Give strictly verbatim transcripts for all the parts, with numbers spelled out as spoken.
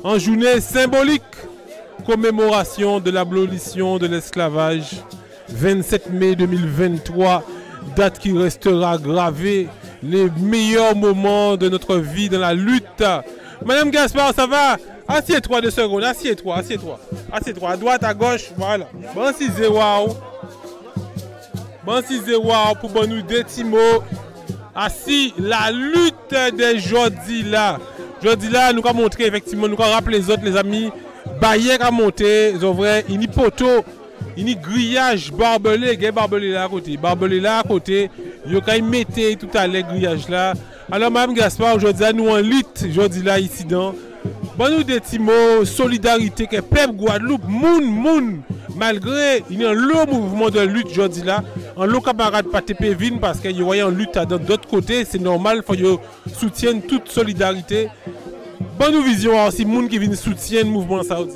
en journée symbolique, commémoration de l'abolition de l'esclavage, vingt-sept mai deux mille vingt-trois, date qui restera gravée, les meilleurs moments de notre vie dans la lutte. Madame Gaspard, ça va? Assieds-toi deux secondes, assieds-toi, assieds-toi. Assieds-toi, à droite, à gauche, voilà. Bon, si c'est waouh. Bon, si c'est waouh pour bon nous deux petits mots. Assis, la lutte des jodi là. Jodi là, nous avons montré effectivement, nous avons rappelé les autres, les amis. Bayer a monté, c'est vrai, il y a poteau, il y a grillage barbelé, il y a barbelé là à côté. Barbelé là à côté, il y a mis tout à l'heure grillage là. Alors, Mme Gaspard, aujourd'hui, nous en lutte, aujourd'hui là, ici dans. Bon, nous des petits mots, solidarité, que peuple Guadeloupe, moun, moun, malgré, il y a un long mouvement de lutte aujourd'hui là, un long camarade pas T P Vin parce qu'il y a en lutte dans d'autres côtés, c'est normal, il faut soutiennent toute solidarité. Bonne vision aussi, moun qui vient soutien le mouvement saoudien.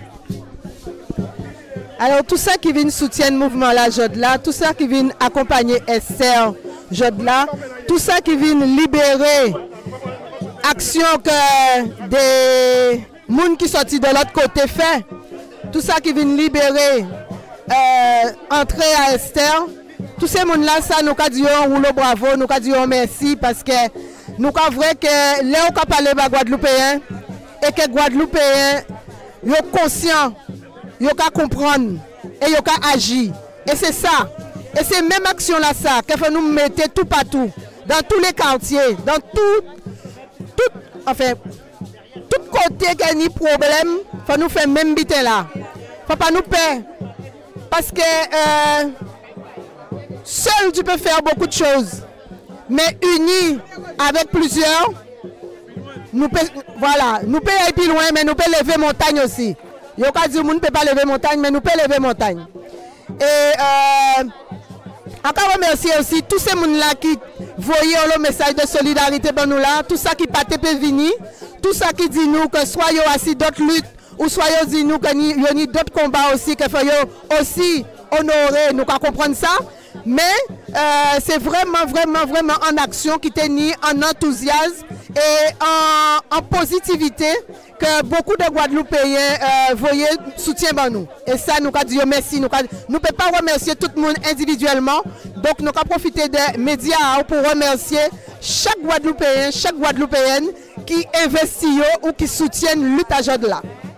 Alors, tout ça qui vient soutien le mouvement là, Jodla, tout ça qui vient accompagner Esther, Jodla, tout ça qui vient libérer action que des gens qui sortent de l'autre côté fait, tout ça qui vient libérer euh, entrer à Esther, tous ces gens là, ça nous disons rouleau bravo, nous disons merci parce que nous avons vrai que là on parle de Guadeloupéens et que Guadeloupéens sont conscients, ils comprennent et ils agir. Et c'est ça. Et c'est même action là ça qu'il faut nous mettre tout partout, dans tous les quartiers, dans tout, tout enfin, tout côté qu'il y a des problèmes, il faut nous faire même bité là. Il ne faut pas nous perdre. Parce que euh, seul tu peux faire beaucoup de choses. Mais unis avec plusieurs, nous peut, voilà, nous pouvons aller plus loin, mais nous pouvons lever montagne aussi. Il y a des gens qui ne peuvent pas lever montagne, mais nous pouvons lever montagne. Et euh, encore remercier aussi tous ces gens-là qui voyaient le message de solidarité pour nous là, tout ça qui pas T P Vini, tout ça qui dit nous que soyez assis d'autres luttes, ou soyez dit nous qu'il y a d'autres combats aussi, qu'il faut aussi honorer, nous comprendre ça. Mais euh, c'est vraiment, vraiment, vraiment en action qui est mis en enthousiasme et en, en positivité que beaucoup de Guadeloupéens euh, voyaient soutien par nous. Et ça, nous avons dit merci. Nous ne pouvons pas remercier tout le monde individuellement. Donc, nous avons profité des médias pour remercier chaque Guadeloupéen, chaque Guadeloupéenne qui investit ou qui soutient la lutte à Jodla.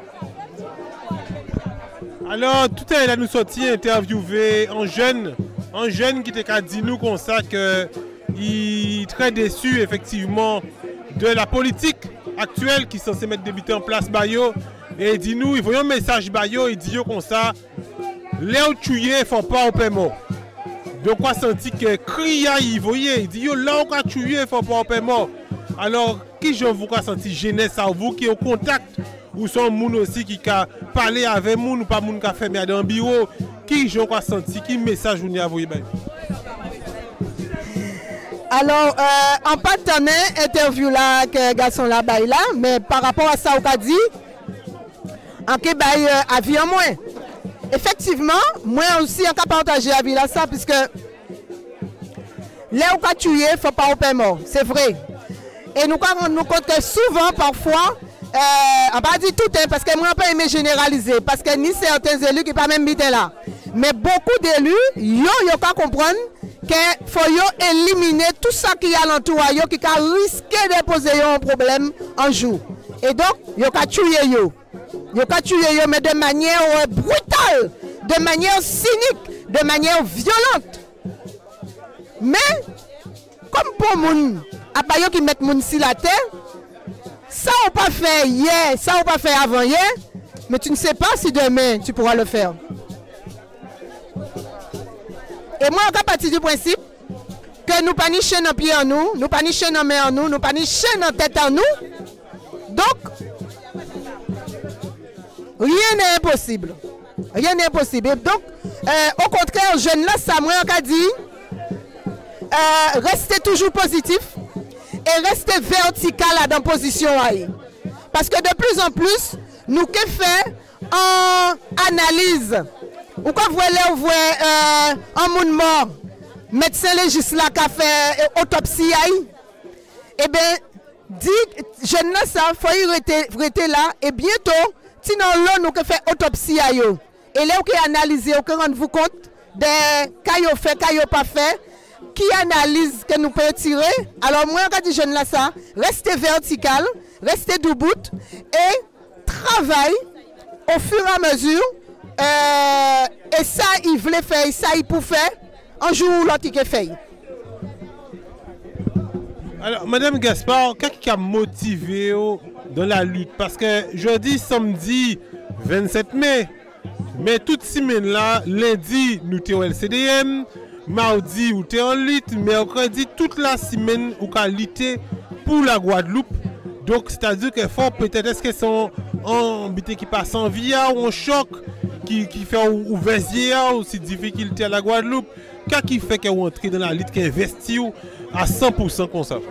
Alors, tout à l'heure, nous sortis interviewé un jeune. Un jeune qui t'a dit nous comme ça qu'il est très déçu effectivement de la politique actuelle qui est censée mettre débuter en place Bayo. Et il dit nous, il voyons un message Bayo, il dit comme ça, là où tu es, il ne faut pas au paiement. Donc on a senti que crier, il voyait, il dit là où tu es, il ne faut pas au paiement. Alors, qui je vous a senti jeunesse à vous qui est au contact ou sont moun aussi qui a parlé avec moun ou pas moun qui a fait dans le bureau. Qui j'ai senti, qui message vous avez envoyé? Alors, euh, en partenaire, interview là, que garçon là, bah, là, mais par rapport à ça, on a dit, en que bah, euh, avis en moins. Effectivement, moi aussi, on a partagé avis là, ça, puisque là où on a tué, il ne faut pas au paiement, c'est vrai. Et nous avons nous compte que souvent, parfois, euh, on va dire tout, hein, parce que moi, je ne peux pas aimer généraliser, parce que ni certains élus qui ne sont pas même bité là. Mais beaucoup d'élus, ils ont comprendre qu'il faut éliminer tout ça qui est alentour, qui a risqué de poser un problème un jour. Et donc, ils ont tué. Ils ont tué, mais de manière brutale, de manière cynique, de manière violente. Mais, comme pour moun, après qui mettent moun sur la terre, ça on pas fait hier, ça on pas fait avant hier, mais tu ne sais pas si demain tu pourras le faire. Et moi, on a parti du principe que nous pas ni chaîne en pied en nous, nous pas ni chaîne en main en nous, nous pas ni chaîne en tête en nous. Donc, rien n'est impossible. Rien n'est impossible. Et donc, euh, au contraire, jeune là, ça moi on a dit, euh, restez toujours positif et restez vertical dans la position. Parce que de plus en plus, nous que fait en analyse. Ou quand vous voyez, vous voyez euh, un monde mort, médecin légiste là qui a fait autopsie, eh bien, dit jeune là ça faut y rester rester là et bientôt sinon là nous que fait autopsie à yo et là qui analyser que rendre vous compte des cas yo fait cas yo pas fait qui analyse que nous pouvons tirer. Alors moi quand dit jeune là ça restez vertical, restez debout et travaille au fur et à mesure euh, et ça il voulait faire ça il pour faire un jour l'autre il fait. Alors, Madame Gaspard, qu'est-ce qui a motivé dans la lutte? Parce que jeudi, samedi, vingt-sept mai, mais toute semaine là, lundi, nous sommes au L C D M, mardi, nous sommes en lutte, mercredi, toute la semaine, nous sommes lutter pour la Guadeloupe. Donc, c'est-à-dire qu'il faut peut-être, est-ce que c'est un bité qui passe en via ou un choc qui, qui fait ou vaisier ou si difficulté à la Guadeloupe? Qu'est-ce qui fait que vous entrez dans la lutte, qui investit à cent pour cent comme ça?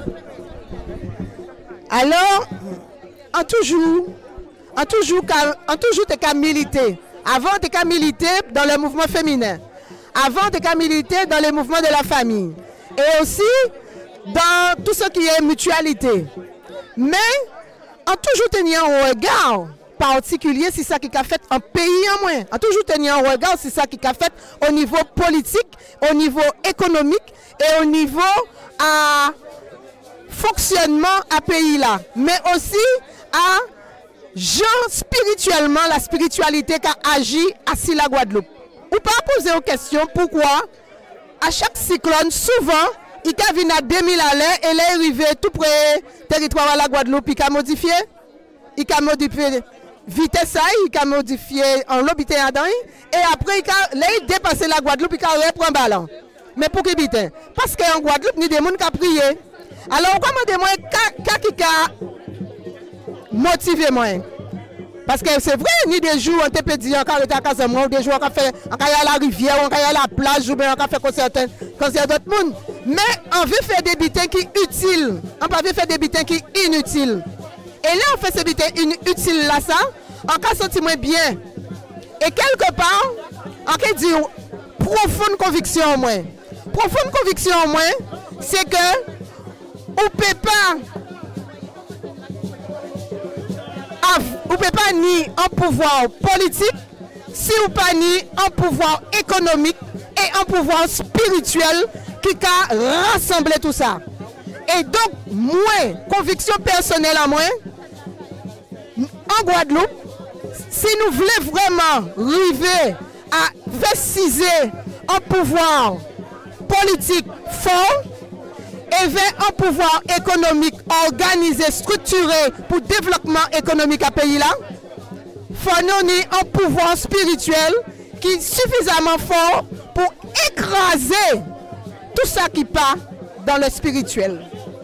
Alors, en toujours, en toujours, en toujours, tu as milité. Avant, tu as milité dans le mouvement féminin. Avant, tu as milité dans le mouvement de la famille. Et aussi, dans tout ce qui est mutualité. Mais, en toujours tenir un regard particulier, c'est ça qui a fait un pays en moins. En toujours tenir un regard, c'est ça qui a fait au niveau politique, au niveau économique et au niveau à fonctionnement à pays là. Mais aussi à genre spirituellement, la spiritualité qui a agi à la Guadeloupe. Ou pas poser une question pourquoi à chaque cyclone, souvent, il a vu à deux mille à l'heure et il est arrivé tout près du territoire de la Guadeloupe, il a modifié. Il a modifié vitesse, il a modifié en l'obité dedans et après il a dépassé la Guadeloupe, il a repris un ballon. Mais pour qui bite? Parce qu'en Guadeloupe, il y a des gens qui ont prié. Alors, comment moi qui a motivé moi? Parce que c'est vrai, ni des jours on te peut dire encore à Casamance, ou des jours on fait à la rivière, on à la plage, ou bien on fait concert d'autres monde. Mais on veut faire des bitins qui sont utiles. On ne veut pas faire des bitins qui sont inutiles. Et là, on fait ces bitins inutiles là, ça, on peut sentir moins bien. Et quelque part, on peut dire profonde conviction en moins. Profonde conviction en moins, c'est que on ne peut pas, on peut pas ni un pouvoir politique, si on pas ni un pouvoir économique et un pouvoir spirituel qui a rassemblé tout ça. Et donc, moi, conviction personnelle à moi, en Guadeloupe, si nous voulons vraiment arriver à vestiger un pouvoir politique fort et vers un pouvoir économique organisé, structuré pour le développement économique à pays là, il faut nous un pouvoir spirituel qui est suffisamment fort pour écraser tout ça qui part dans le spirituel.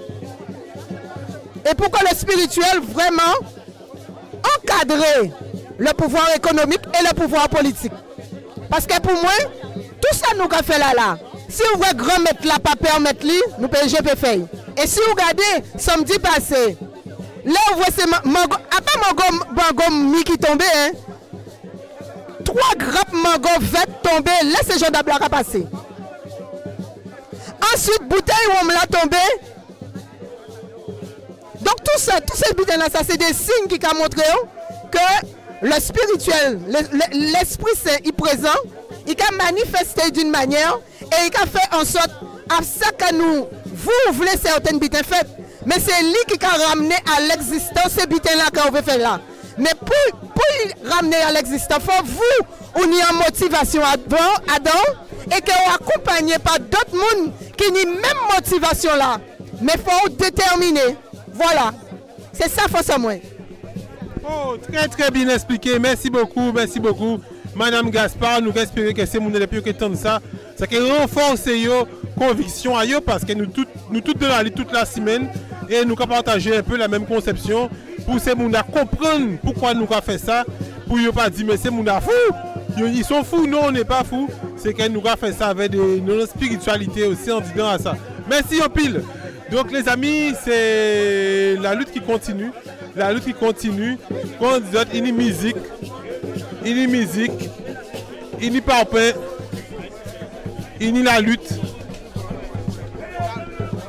Et pour que le spirituel vraiment encadrer le pouvoir économique et le pouvoir politique. Parce que pour moi, tout ça nous a fait là là. Si vous voulez grand mettre là, pas permettre lui, nous pouvons G P faire. Et si vous regardez samedi passé, là vous voyez c'est mango, à part mango, mango mi qui tombait, hein, trois grappes mango vertes tombées, là c'est Jean d'Abla qui a passé. Ensuite, bouteille où on l'a tombé. Donc tout ça, tous ces bouteilles là, ça c'est des signes qui ont montré que le spirituel, l'Esprit Saint est présent, il a manifesté d'une manière et il a fait en sorte à ça que nous, vous voulez certaines bitins faites, mais c'est lui qui a ramené à l'existence ces bitins là qu'on veut faire là. Mais pour, pour ramener à l'existence, il faut vous, on y a motivation dedans et que vous accompagnez par d'autres mondes qui n'ont même motivation là. Mais il faut déterminer. Voilà. C'est ça, faut ça, moi. Oh, très très bien expliqué. Merci beaucoup, merci beaucoup. Madame Gaspard, nous espérons que c'est mon plus que tant de ça. Ça qui renforce nos convictions à eux parce que nous tous nous toutes de la lutte toute la semaine et nous partager un peu la même conception pour ces gens comprendre pourquoi nous avons fait ça. Pour ne pas dire mais c'est gens fou. Ils sont fous, non, on n'est pas fous. C'est que nous avons fait ça avec des, notre spiritualité aussi en disant à ça. Merci en pile. Donc les amis, c'est la lutte qui continue. La lutte qui continue. Quand on dit il y a une musique, il y a une musique, il y a parpaing, il y a la lutte.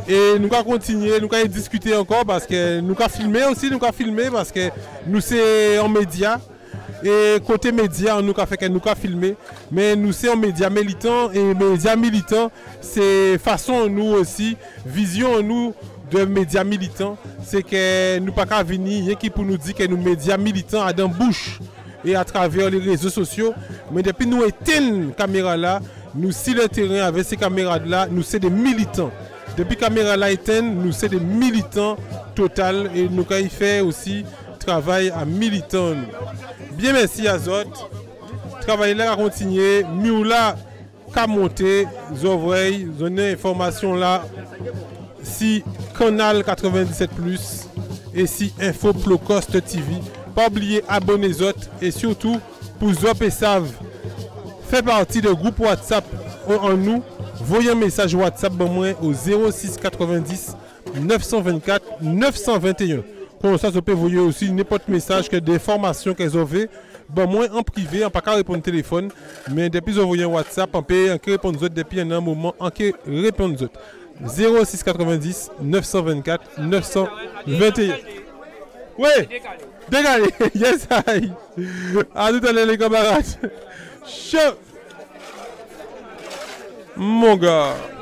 Et nous allons continuer, nous allons discuter encore parce que nous allons filmer aussi, nous allons filmer parce que nous sommes en média. Et côté média, nous avons fait que nous allons filmer. Mais nous sommes en média militant et média militant, c'est façon nous aussi, vision nous de médias militants, c'est que nous ne pouvons pas venir, il y a qui pour nous dire que nous médias militants à dans bouche et à travers les réseaux sociaux. Mais depuis nous éteignons caméra là, nous sur le terrain avec ces caméras là, nous sommes des militants. Depuis que la caméra là éteinte, nous sommes des militants total et nous avons fait aussi travail à militants. Bien merci à Zot. Travail là a continué, nous là qu'à monter, oreilles, donner information là si Canal quatre-vingt-dix-sept plus et si Info Plocost T V. Pas oublier abonner Zot et surtout pour Zop et Save fait partie du groupe WhatsApp en nous. Voyez un message WhatsApp ben moi au zéro six quatre-vingt-dix neuf cent vingt-quatre neuf cent vingt et un. Comme ça, vous pouvez voyer aussi n'importe message que des formations qu'elles ont fait. Bon, moi en privé, on ne peut pas répondre au téléphone, mais depuis vous voyez un WhatsApp, on peut répondre aux autres depuis un moment, on peut répondre aux autres. zéro six quatre-vingt-dix neuf cent vingt-quatre neuf cent vingt et un. Oui, dégalé. Yes, I. À tout à l'heure, les camarades. Chaud. Mon gars.